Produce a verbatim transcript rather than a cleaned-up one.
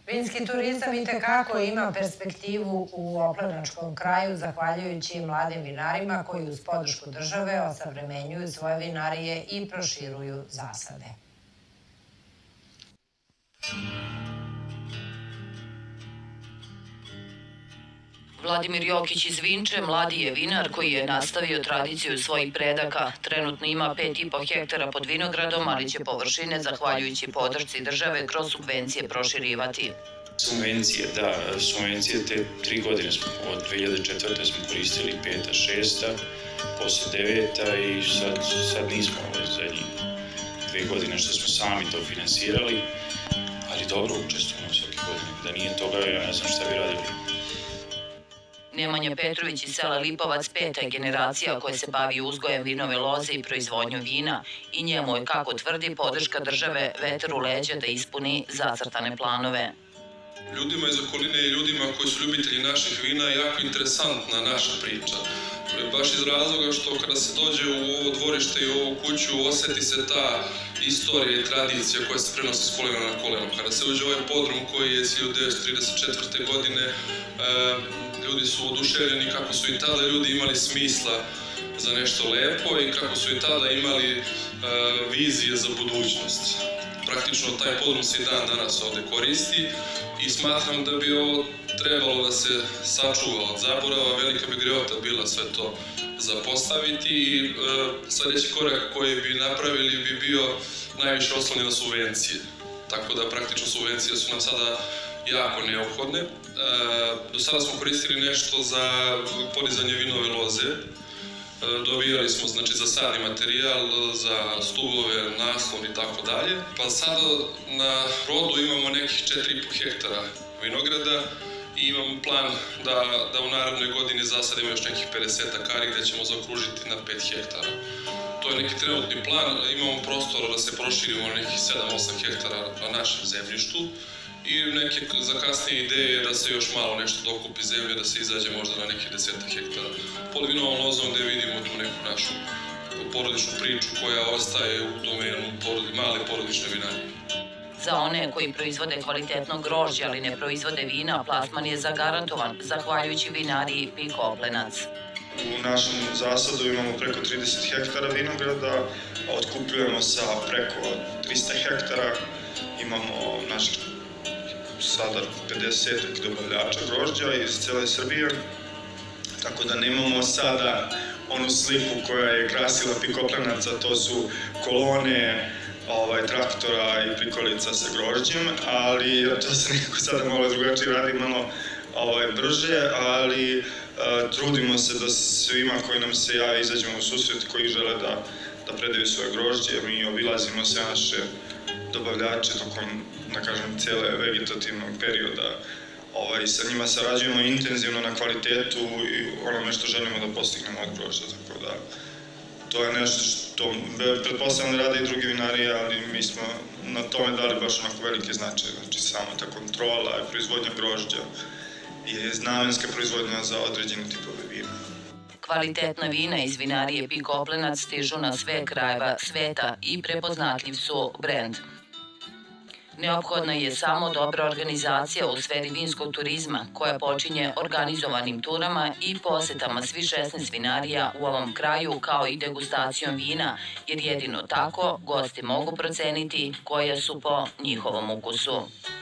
Vinski turizam itekako ima perspektivu u Oplenačkom kraju, zahvaljujući mladim vinarima koji uz podršku države osavremenjuju svoje vinarije i proširuju zasade. Vladimir Jokić iz Vinče mladi je vinar koji je nastavio tradiciju svojih predaka. Trenutno ima pet i po hektara pod vinogradom, ali će površine, zahvaljujući podršci države, kroz subvencije proširivati. Subvencije, da, subvencije te tri godine smo, od dve hiljade četvrte smo koristili, peta, šesta, posle deveta i sad, sad nismo ove zadnje dve godine što smo sami to finansirali, ali dobro, učestvujemo svake godine. Da nije toga, ja ne znam šta bi radili. Nemanja Petrović iz sela Lipovac peta je generacija koja se bavi uzgojem vinove loze i proizvodnjom vina i njemu je, kako tvrdi, podrška države vetar u leđa da ispuni zacrtane planove. Ljudima iz okoline i ljudima koji su ljubitelji naših vina je jako interesantna naša priča. Baš iz razloga što kada se dođe u ovo dvorište i u ovu kuću oseti se ta istorija i tradicija koja se prenosi s kolena na koleno. Kada se uđe ovaj podrum koji je iz hiljadu devetsto trideset četvrte. godine, ljudi su oduševljeni kako su i tada ljudi imali smisla za nešto lepo i kako su i tada imali vizije za budućnost. Praktično taj podrum se i dan danas ovde koristi i smatram da bi ovo trebalo da se sačuva od zaborava, velika bi greota bila sve to zapostaviti i sledeći korak koji bi napravili bi bio najviše oslonjen na subvencije. Tako da praktično subvencije su nam sada jako neophodne. Do sada smo koristili nešto za podizanje vinove loze. Dobijali smo, znači, za sadni materijal, za stubove, naslon i tako dalje. Pa sada na rodu imamo nekih četiri i po hektara vinograda i imamo plan da, da u narednoj godini zasadimo još nekih pedeset ari gde ćemo zaokružiti na pet hektara. To je neki trenutni plan, imamo prostora da se proširimo nekih sedam osam hektara na našem zemljištu i neke za kasnije ideje da se još malo nešto dokupi zemlje, da se izađe možda na nekih deseta hektara. Pod vinovom lozom gde vidimo tu neku našu porodičnu priču koja ostaje u domenu male porodične vinarije. Za one koji proizvode kvalitetno grožđe, ali ne proizvode vina, plasman je zagarantovan, zahvaljujući vinariji Pik Oplenac. U našem zasadu imamo preko trideset hektara vinograda, otkupljujemo sa preko trista hektara, imamo naših sada pedeset dobavljača grožđa iz cele Srbije, tako da nemamo sada onu sliku koja je krasila Pik Oplenaca, to su kolone traktora i prikolica sa grožđem, ali to se nekako sada malo drugačije radi, malo brže, ali trudimo se da svima koji nam se jave izađemo u susret, koji žele da predaju svoje grožđe. Mi obilazimo sve naše dobavljače tokom, da kažem, cele vegetativnog perioda. Sa njima sarađujemo intenzivno na kvalitetu i onome što želimo da postignemo od grožđa, tako da to je nešto što pretpostavljam da rade i drugi vinari, ali mi smo na tome dali baš onako velike značaje. Znači, sama ta kontrola, proizvodnja grožđa je znamenska proizvodnja za određene tipove vina. Kvalitetna vina iz vinarije Pik Oplenac stižu na sve krajeva sveta i prepoznatljiv su brend. Neophodna je samo dobra organizacija u sferi vinskog turizma, koja počinje organizovanim turama i posetama svih šesnaest vinarija u ovom kraju, kao i degustacijom vina, jer jedino tako gosti mogu proceniti koja su po njihovom ukusu.